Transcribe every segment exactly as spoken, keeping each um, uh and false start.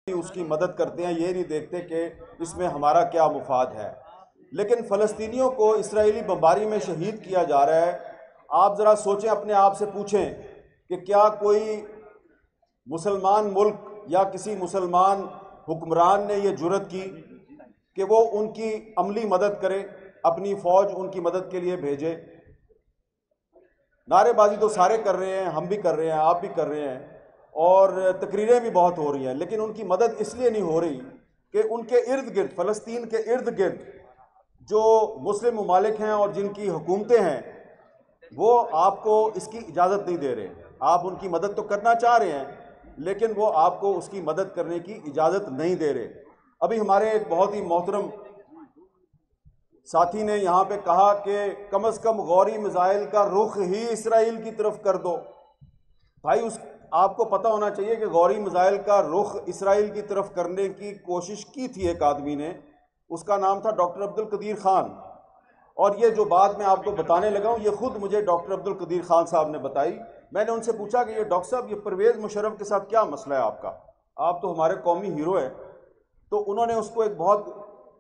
उसकी मदद करते हैं, ये नहीं देखते कि इसमें हमारा क्या मुफाद है। लेकिन फ़लस्तीनियों को इसराइली बमबारी में शहीद किया जा रहा है। आप ज़रा सोचें, अपने आप से पूछें कि क्या कोई मुसलमान मुल्क या किसी मुसलमान हुक्मरान ने यह जुर्रत की कि वो उनकी अमली मदद करे, अपनी फ़ौज उनकी मदद के लिए भेजे। नारेबाजी तो सारे कर रहे हैं, हम भी कर रहे हैं, आप भी कर रहे हैं, और तकरीरें भी बहुत हो रही हैं, लेकिन उनकी मदद इसलिए नहीं हो रही कि उनके इर्द गिर्द, फ़लस्तीन के इर्द गिर्द जो मुस्लिम ममालिक हैं और जिनकी हुकूमतें हैं, वो आपको इसकी इजाज़त नहीं दे रहे। आप उनकी मदद तो करना चाह रहे हैं, लेकिन वो आपको उसकी मदद करने की इजाज़त नहीं दे रहे। अभी हमारे एक बहुत ही मोहतरम साथी ने यहाँ पे कहा कि कम अज़ कम गौरी मिसाइल का रुख ही इसराइल की तरफ कर दो। भाई, उस आपको पता होना चाहिए कि गौरी मिसाइल का रुख इसराइल की तरफ करने की कोशिश की थी एक आदमी ने, उसका नाम था डॉक्टर अब्दुल कदीर खान। और ये जो बात मैं आपको बताने लगा हूँ, ये खुद मुझे डॉक्टर अब्दुल कदीर खान साहब ने बताई। मैंने उनसे पूछा कि ये डॉक्टर साहब, ये परवेज़ मुशर्रफ के साथ क्या मसला है आपका, आप तो हमारे कौमी हीरो हैं। तो उन्होंने उसको एक बहुत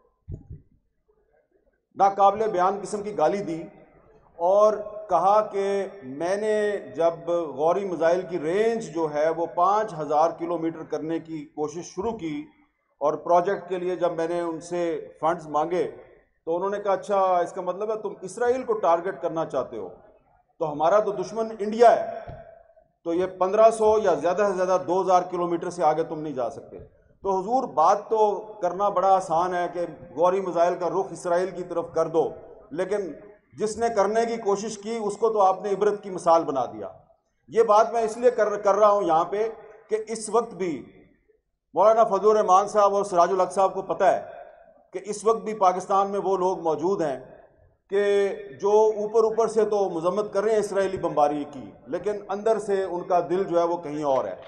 नाकाबिले बयान किस्म की गाली दी और कहा कि मैंने जब गौरी मिसाइल की रेंज जो है वो पाँच हज़ार किलोमीटर करने की कोशिश शुरू की और प्रोजेक्ट के लिए जब मैंने उनसे फंड्स मांगे तो उन्होंने कहा, अच्छा इसका मतलब है तुम इसराइल को टारगेट करना चाहते हो, तो हमारा तो दुश्मन इंडिया है, तो ये पंद्रह सौ या ज़्यादा से ज़्यादा दो हज़ार किलोमीटर से आगे तुम नहीं जा सकते। तो हुजूर, बात तो करना बड़ा आसान है कि गौरी मिसाइल का रुख इसराइल की तरफ कर दो, लेकिन जिसने करने की कोशिश की उसको तो आपने इबरत की मिसाल बना दिया। ये बात मैं इसलिए कर कर रहा हूँ यहाँ पे कि इस वक्त भी मौलाना फजलुर रहमान साहब और सिराजुल हक साहब को पता है कि इस वक्त भी पाकिस्तान में वो लोग मौजूद हैं कि जो ऊपर ऊपर से तो मजम्मत कर रहे हैं इसराइली बमबारी की, लेकिन अंदर से उनका दिल जो है वो कहीं और है।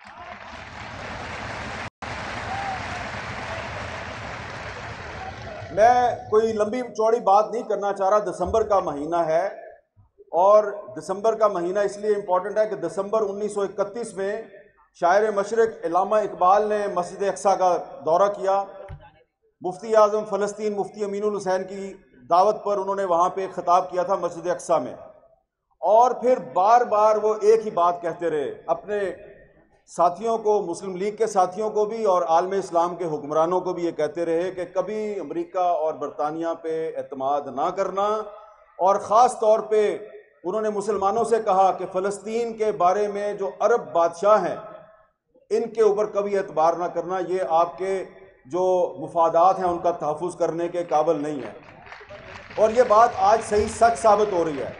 मैं कोई लंबी चौड़ी बात नहीं करना चाह रहा। दिसंबर का महीना है और दिसंबर का महीना इसलिए इम्पॉर्टेंट है कि दिसंबर उन्नीस सौ इकतीस में शायर मशरिक इल्लामा इकबाल ने मस्जिद अक्सा का दौरा किया। मुफ्ती आज़म फ़लस्तीन मुफ्ती अमीनुल हुसैन की दावत पर उन्होंने वहाँ पे खिताब किया था मस्जिद अक्सा में, और फिर बार बार वो एक ही बात कहते रहे अपने साथियों को, मुस्लिम लीग के साथियों को भी और आलम इस्लाम के हुक्मरानों को भी ये कहते रहे कि कभी अमेरिका और बरतानिया पे एतमाद ना करना, और ख़ास तौर पे उन्होंने मुसलमानों से कहा कि फ़लस्तीन के बारे में जो अरब बादशाह हैं इनके ऊपर कभी एतबार ना करना, ये आपके जो मुफादात हैं उनका तहफ़्फ़ुज़ करने के काबिल नहीं है। और ये बात आज सही सच साबित हो रही है।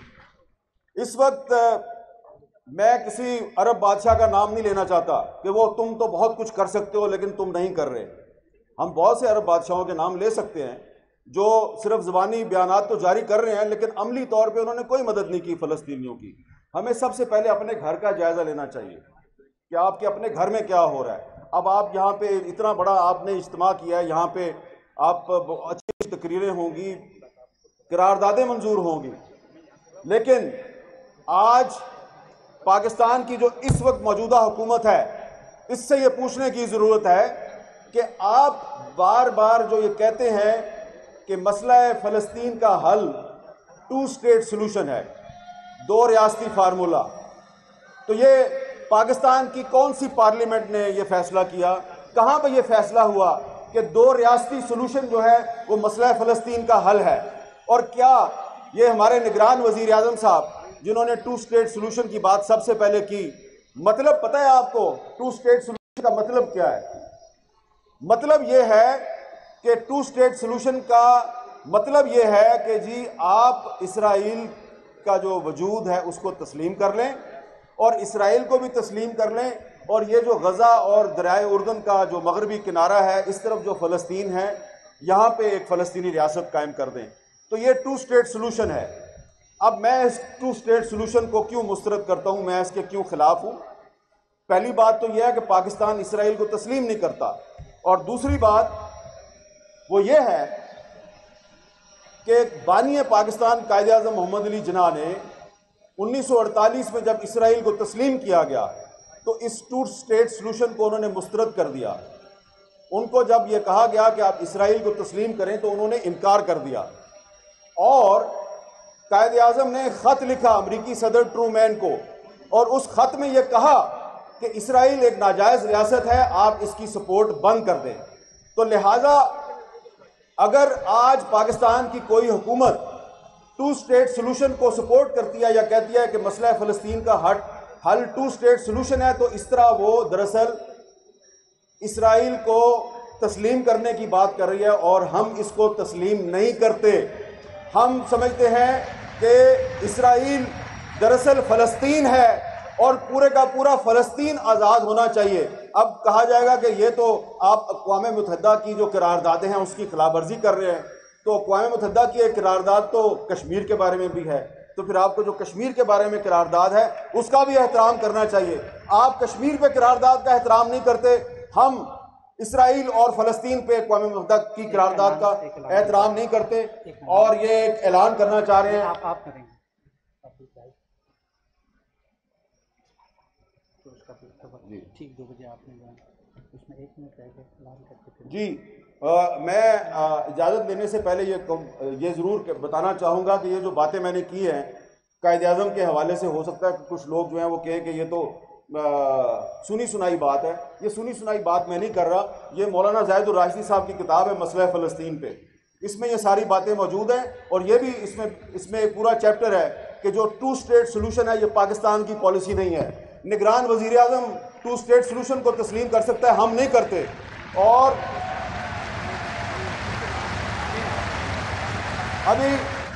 इस वक्त मैं किसी अरब बादशाह का नाम नहीं लेना चाहता कि वो तुम तो बहुत कुछ कर सकते हो लेकिन तुम नहीं कर रहे। हम बहुत से अरब बादशाहों के नाम ले सकते हैं जो सिर्फ ज़बानी बयानात तो जारी कर रहे हैं, लेकिन अमली तौर पे उन्होंने कोई मदद नहीं की फ़लस्तीनियों की। हमें सबसे पहले अपने घर का जायज़ा लेना चाहिए कि आपके अपने घर में क्या हो रहा है। अब आप यहाँ पे इतना बड़ा आपने इज्तिमा किया है, यहाँ पे आप अच्छी तकरीरें होंगी, करारदादें मंजूर होंगी, लेकिन आज पाकिस्तान की जो इस वक्त मौजूदा हुकूमत है, इससे ये पूछने की ज़रूरत है कि आप बार बार जो ये कहते हैं कि मसला फ़लस्तीन का हल टू स्टेट सॉल्यूशन है, दो रियासती फार्मूला, तो ये पाकिस्तान की कौन सी पार्लियामेंट ने ये फैसला किया? कहाँ पर ये फैसला हुआ कि दो रियासती सॉल्यूशन जो है वो मसला फ़लस्तीन का हल है? और क्या ये हमारे निगरान वज़ीर आज़म साहब जिन्होंने टू स्टेट सॉल्यूशन की बात सबसे पहले की, मतलब पता है आपको टू स्टेट सॉल्यूशन का मतलब क्या है? मतलब यह है कि टू स्टेट सॉल्यूशन का मतलब यह है कि जी आप इसराइल का जो वजूद है उसको तस्लीम कर लें और इसराइल को भी तस्लीम कर लें, और ये जो गज़ा और दरियाए उर्दन का जो मगरबी किनारा है, इस तरफ जो फ़लस्तीन है, यहाँ पे एक फ़लस्तीनी रियासत कायम कर दें। तो ये टू स्टेट सॉल्यूशन है। अब मैं इस टू स्टेट सॉल्यूशन को क्यों मुस्तरद करता हूँ, मैं इसके क्यों खिलाफ हूँ? पहली बात तो यह है कि पाकिस्तान इसराइल को तस्लीम नहीं करता, और दूसरी बात वो ये है कि बानी पाकिस्तान कायदे आज़म मोहम्मद अली जिन्ना ने उन्नीस सौ अड़तालीस में जब इसराइल को तस्लीम किया गया तो इस टू स्टेट सोल्यूशन को उन्होंने मुस्तरद कर दिया। उनको जब यह कहा गया कि आप इसराइल को तस्लीम करें तो उन्होंने इनकार कर दिया और कायद आज़म ने खत लिखा अमरीकी सदर ट्रूमैन को और उस खत में यह कहा कि इसराइल एक नाजायज रियासत है, आप इसकी सपोर्ट बंद कर दें। तो लिहाजा अगर आज पाकिस्तान की कोई हुकूमत टू स्टेट सोल्यूशन को सपोर्ट करती है या कहती है कि मसला फ़लस्तीन का हट हल टू स्टेट सोल्यूशन है, तो इस तरह वो दरअसल इसराइल को तस्लीम करने की बात कर रही है और हम इसको तस्लीम नहीं करते। हम समझते हैं कि इसराइल दरअसल फ़लस्तीन है और पूरे का पूरा फ़लस्तीन आज़ाद होना चाहिए। अब कहा जाएगा कि ये तो आप अक़वाम मुत्तहिदा की जो करारदादें हैं उसकी खिलाफवर्जी कर रहे हैं, तो अक़वाम मुत्तहिदा की एक करारदाद तो कश्मीर के बारे में भी है, तो फिर आपको जो कश्मीर के बारे में करारदाद है उसका भी एहतराम करना चाहिए। आप कश्मीर पे करारदाद का एहतराम नहीं करते, हम इसराइल और फ़लस्तीन पे अक़वाम मुत्तहिदा की करारदाद का एहतराम नहीं करते और ये एक ऐलान करना चाह रहे हैं। आप आप करेंगे तो उसका ठीक दो बजे आपने उसमें एक मिनट रह गया ऐलान करके जी आ, मैं इजाज़त लेने से पहले ये ये ज़रूर बताना चाहूँगा कि ये जो बातें मैंने की हैं कायद आज़म के हवाले से, हो सकता है कि कुछ लोग जो हैं वो कहें कि ये तो आ, सुनी सुनाई बात है। ये सुनी सुनाई बात मैं नहीं कर रहा, ये मौलाना ज़ाहिद राशिदी साहब की किताब है मसला फ़लस्तीन पे, इसमें ये सारी बातें मौजूद हैं और ये भी इसमें इसमें एक पूरा चैप्टर है कि जो टू स्टेट सोल्यूशन है ये पाकिस्तान की पॉलिसी नहीं है। निगरान वज़ीर आज़म टू स्टेट सोल्यूशन को तस्लीम कर सकता है, हम नहीं करते। और अभी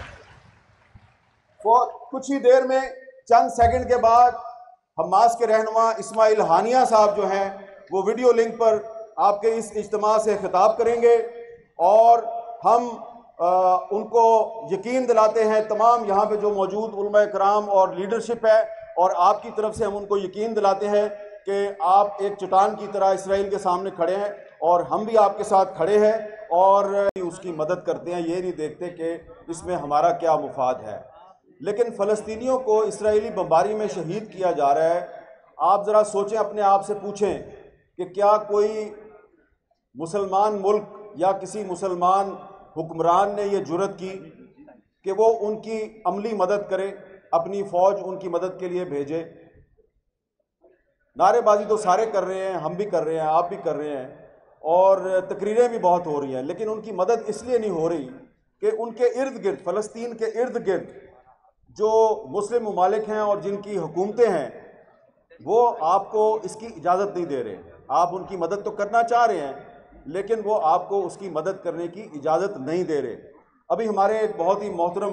कुछ ही देर में चंद सेकंड के बाद हमास के रहनुमा इस्माइल हानिया साहब जो हैं वो वीडियो लिंक पर आपके इस इज्तिमा से खिताब करेंगे और हम आ, उनको यकीन दिलाते हैं, तमाम यहाँ पे जो मौजूद उलमा कराम और लीडरशिप है और आपकी तरफ से हम उनको यकीन दिलाते हैं कि आप एक चट्टान की तरह इसराइल के सामने खड़े हैं और हम भी आपके साथ खड़े हैं और उसकी मदद करते हैं। ये नहीं देखते कि इसमें हमारा क्या मुफाद है। लेकिन फ़लस्तीनियों को इसराइली बमबारी में शहीद किया जा रहा है। आप ज़रा सोचें, अपने आप से पूछें कि क्या कोई मुसलमान मुल्क या किसी मुसलमान हुक्मरान ने यह जुर्रत की कि वो उनकी अमली मदद करे, अपनी फ़ौज उनकी मदद के लिए भेजे? नारेबाजी तो सारे कर रहे हैं, हम भी कर रहे हैं, आप भी कर रहे हैं और तकरीरें भी बहुत हो रही हैं, लेकिन उनकी मदद इसलिए नहीं हो रही कि उनके इर्द गिर्द, फ़लस्तीन के इर्द गिर्द जो मुस्लिम ममालिक हैं और जिनकी हुकूमतें हैं वो आपको इसकी इजाज़त नहीं दे रहे। आप उनकी मदद तो करना चाह रहे हैं लेकिन वो आपको उसकी मदद करने की इजाज़त नहीं दे रहे। अभी हमारे एक बहुत ही मोहतरम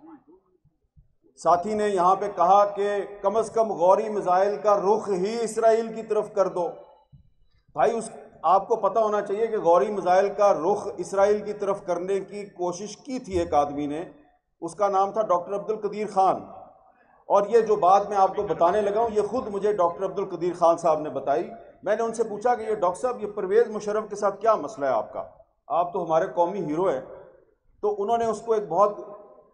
साथी ने यहाँ पे कहा कि कम अज़ कम गौरी मिसाइल का रुख ही इसराइल की तरफ कर दो। भाई उस आपको पता होना चाहिए कि गौरी मिसाइल का रुख इसराइल की तरफ करने की कोशिश की थी एक आदमी ने, उसका नाम था डॉक्टर अब्दुल कदीर ख़ान। और ये जो बात मैं आपको बताने लगा हूँ ये ख़ुद मुझे डॉक्टर अब्दुल कदीर ख़ान साहब ने बताई। मैंने उनसे पूछा कि ये डॉक्टर साहब ये परवेज़ मुशर्रफ के साथ क्या मसला है आपका, आप तो हमारे कौमी हीरो हैं। तो उन्होंने उसको एक बहुत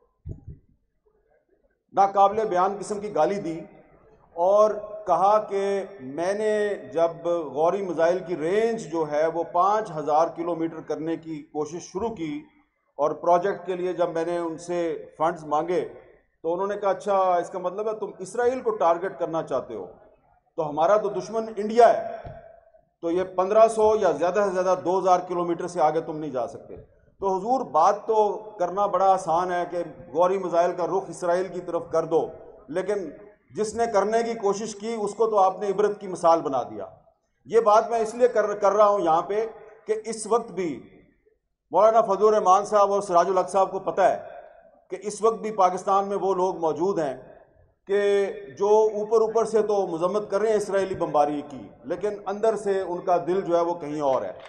नाकाबिले बयान किस्म की गाली दी और कहा कि मैंने जब गौरी मिसाइल की रेंज जो है वो पाँच हज़ार किलोमीटर करने की कोशिश शुरू की और प्रोजेक्ट के लिए जब मैंने उनसे फंड्स मांगे तो उन्होंने कहा अच्छा इसका मतलब है तुम इसराइल को टारगेट करना चाहते हो, तो हमारा तो दुश्मन इंडिया है, तो ये पंद्रह सौ या ज़्यादा से ज़्यादा दो हज़ार किलोमीटर से आगे तुम नहीं जा सकते। तो हुजूर बात तो करना बड़ा आसान है कि गौरी मिसाइल का रुख इसराइल की तरफ कर दो, लेकिन जिसने करने की कोशिश की उसको तो आपने इबरत की मिसाल बना दिया। ये बात मैं इसलिए कर कर रहा हूँ यहाँ पे कि इस वक्त भी मौलाना फजलुर रहमान साहब और सिराजुल हक साहब को पता है कि इस वक्त भी पाकिस्तान में वो लोग मौजूद हैं कि जो ऊपर ऊपर से तो मजम्मत कर रहे हैं इसराइली बमबारी की, लेकिन अंदर से उनका दिल जो है वो कहीं और है।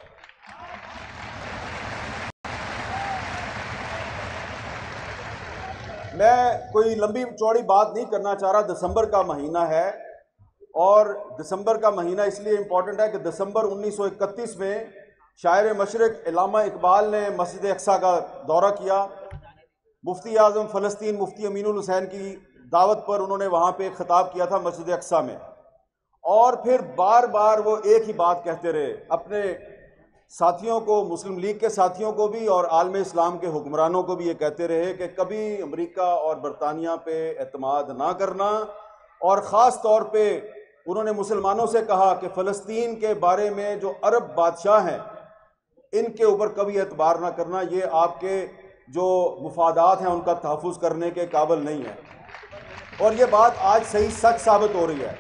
मैं कोई लंबी चौड़ी बात नहीं करना चाह रहा। दिसंबर का महीना है और दिसंबर का महीना इसलिए इम्पोर्टेंट है कि दिसंबर उन्नीस सौ इकतीस में शायर मशरिक इल्लामा इकबाल ने मस्जिद अक्सा का दौरा किया। मुफ्ती आज़म फ़लस्तीन मुफ्ती अमीनुल हुसैन की दावत पर उन्होंने वहाँ पे खिताब किया था मस्जिद अक्सा में, और फिर बार बार वो एक ही बात कहते रहे अपने साथियों को, मुस्लिम लीग के साथियों को भी और आलम इस्लाम के हुक्मरानों को भी ये कहते रहे कि कभी अमेरिका और बरतानिया पे एतमाद ना करना, और ख़ास तौर पे उन्होंने मुसलमानों से कहा कि फ़लस्तीन के बारे में जो अरब बादशाह हैं इनके ऊपर कभी एतबार ना करना, ये आपके जो मुफादात हैं उनका तहफ़्फ़ुज़ करने के काबिल नहीं है। और ये बात आज सही सच साबित हो रही है।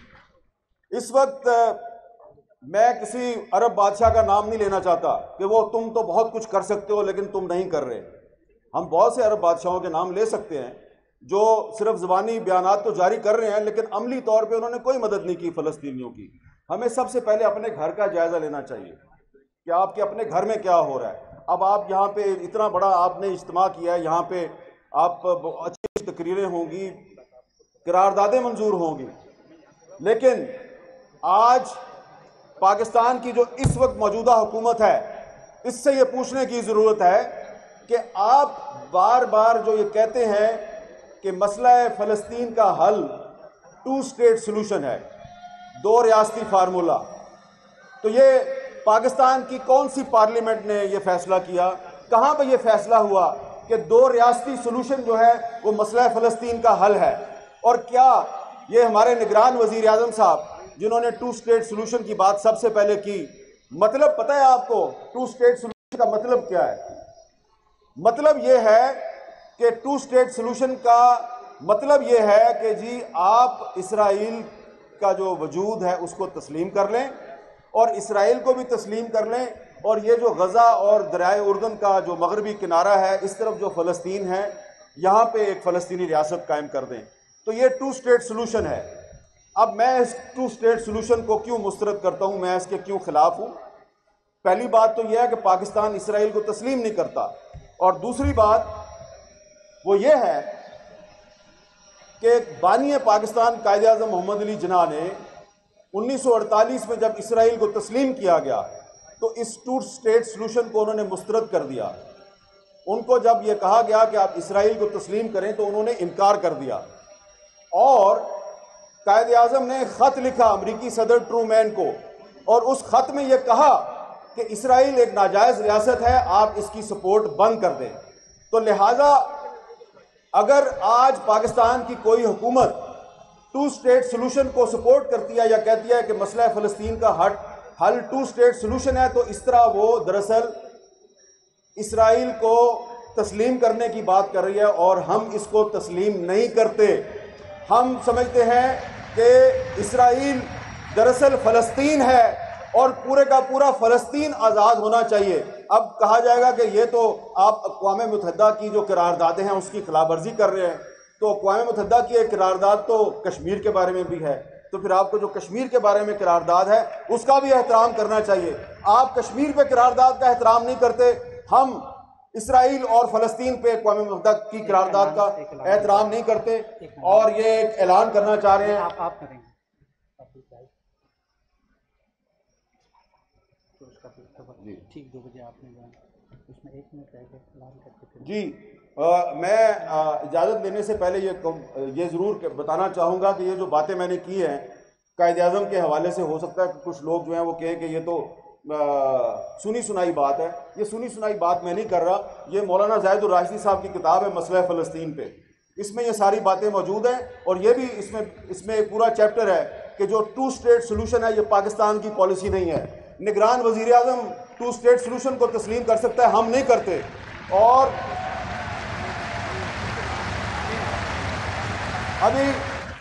इस वक्त मैं किसी अरब बादशाह का नाम नहीं लेना चाहता कि वो तुम तो बहुत कुछ कर सकते हो लेकिन तुम नहीं कर रहे। हम बहुत से अरब बादशाहों के नाम ले सकते हैं जो सिर्फ ज़बानी बयानात तो जारी कर रहे हैं लेकिन अमली तौर पे उन्होंने कोई मदद नहीं की फ़लस्तीनियों की। हमें सबसे पहले अपने घर का जायज़ा लेना चाहिए कि आपके अपने घर में क्या हो रहा है। अब आप यहाँ पे इतना बड़ा आपने इज्तिमा किया है, यहाँ पे आप अच्छी तकरीरें होंगी, करारदादें मंजूर होंगी, लेकिन आज पाकिस्तान की जो इस वक्त मौजूदा हुकूमत है इससे ये पूछने की ज़रूरत है कि आप बार बार जो ये कहते हैं कि मसला फ़लस्तीन का हल टू स्टेट सॉल्यूशन है, दो रियासती फार्मूला, तो ये पाकिस्तान की कौन सी पार्लियामेंट ने ये फैसला किया, कहाँ पर ये फैसला हुआ कि दो रियासती सॉल्यूशन जो है वो मसला फ़लस्तीन का हल है? और क्या ये हमारे निगरान वज़ीर आज़म साहब जिन्होंने टू स्टेट सॉल्यूशन की बात सबसे पहले की, मतलब पता है आपको टू स्टेट सॉल्यूशन का मतलब क्या है? मतलब ये है कि टू स्टेट सॉल्यूशन का मतलब ये है कि जी आप इसराइल का जो वजूद है उसको तस्लीम कर लें और इसराइल को भी तस्लीम कर लें, और ये जो गज़ा और दरियाए उर्दन का जो मगरबी किनारा है इस तरफ जो फ़लस्तीन है यहाँ पे एक फ़लस्तीनी रियासत कायम कर दें। तो ये टू स्टेट सॉल्यूशन है। अब मैं इस टू स्टेट सॉल्यूशन को क्यों मुस्तरद करता हूँ, मैं इसके क्यों खिलाफ हूँ? पहली बात तो यह है कि पाकिस्तान इसराइल को तस्लीम नहीं करता, और दूसरी बात वो ये है कि बानी पाकिस्तान कायदे आज़म मोहम्मद अली जिन्ना ने उन्नीस सौ अड़तालीस में जब इसराइल को तस्लीम किया गया तो इस टू स्टेट सॉल्यूशन को उन्होंने मुस्तरद कर दिया। उनको जब यह कहा गया कि आप इसराइल को तस्लीम करें तो उन्होंने इनकार कर दिया, और कायदे आज़म ने ख़त लिखा अमरीकी सदर ट्रूमैन को, और उस ख़त में यह कहा कि इसराइल एक नाजायज़ रियासत है, आप इसकी सपोर्ट बंद कर दें। तो लिहाजा अगर आज पाकिस्तान की कोई हुकूमत टू स्टेट सॉल्यूशन को सपोर्ट करती है या कहती है कि मसला फ़लस्तीन का हट हल टू स्टेट सॉल्यूशन है, तो इस तरह वो दरअसल इसराइल को तस्लीम करने की बात कर रही है, और हम इसको तस्लीम नहीं करते। हम समझते हैं कि इसराइल दरअसल फ़लस्तीन है और पूरे का पूरा फ़लस्तीन आज़ाद होना चाहिए। अब कहा जाएगा कि ये तो आप अक़वाम मुत्तहिदा की जो करारदादें हैं उसकी खिलाफवर्जी कर रहे हैं, तो अक़वाम मुत्तहिदा की एक करारदाद तो कश्मीर के बारे में भी है, तो फिर आपको जो कश्मीर के बारे में करारदाद है उसका भी एहतराम करना चाहिए। आप कश्मीर पे करारदाद का एहतराम नहीं करते, हम इसराइल और फ़लस्तीन पे अक़वाम मुत्तहिदा की करारदाद का एहतराम नहीं करते, और ये एक ऐलान करना चाह रहे हैं। आप आप करेंगे तो उसका ठीक दो बजे आपने उसमें एक मिनट रह गया ऐलान करके जी। आ, मैं आ, इजाज़त लेने से पहले ये ये ज़रूर बताना चाहूँगा कि ये जो बातें मैंने की हैं कायदे आज़म के हवाले से, हो सकता है कि कुछ लोग जो हैं वो कहें कि ये तो आ, सुनी सुनाई बात है। ये सुनी सुनाई बात मैं नहीं कर रहा, ये मौलाना ज़ाहिदुर राशिदी साहब की किताब है मसला फ़लस्तीन पे, इसमें ये सारी बातें मौजूद हैं, और ये भी इसमें इसमें एक पूरा चैप्टर है कि जो टू स्टेट सॉल्यूशन है ये पाकिस्तान की पॉलिसी नहीं है। निगरान वज़ीर आज़म टू स्टेट सॉल्यूशन को तस्लीम कर सकता है, हम नहीं करते। और अभी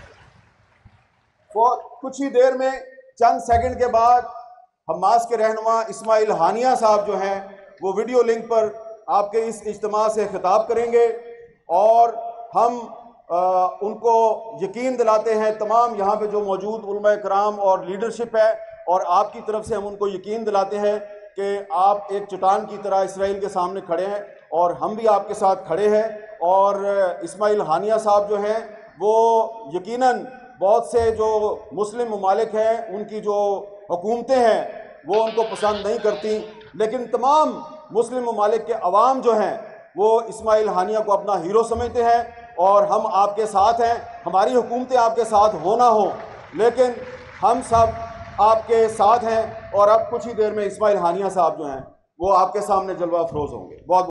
कुछ ही देर में चंद सेकंड के बाद हमास के रहनुमा इस्माइल हानिया साहब जो हैं वो वीडियो लिंक पर आपके इस इज्तिमा से खिताब करेंगे, और हम आ, उनको यकीन दिलाते हैं, तमाम यहाँ पे जो मौजूद उलमा कराम और लीडरशिप है और आपकी तरफ से हम उनको यकीन दिलाते हैं कि आप एक चट्टान की तरह इसराइल के सामने खड़े हैं, और हम भी आपके साथ खड़े हैं। और इस्माइल हानिया साहब जो हैं वो यकीनन बहुत से जो मुस्लिम ममालिक हैं उनकी जो हुकूमतें हैं वो उनको पसंद नहीं करती, लेकिन तमाम मुस्लिम ममालिक के अवाम जो हैं वो इस्माइल हानिया को अपना हीरो समझते हैं, और हम आपके साथ हैं। हमारी हुकूमतें आपके साथ हो ना हो, लेकिन हम सब आपके साथ हैं और अब कुछ ही देर में इस्माइल हानिया साहब जो हैं वो आपके सामने जलवा अफरोज होंगे। बहुत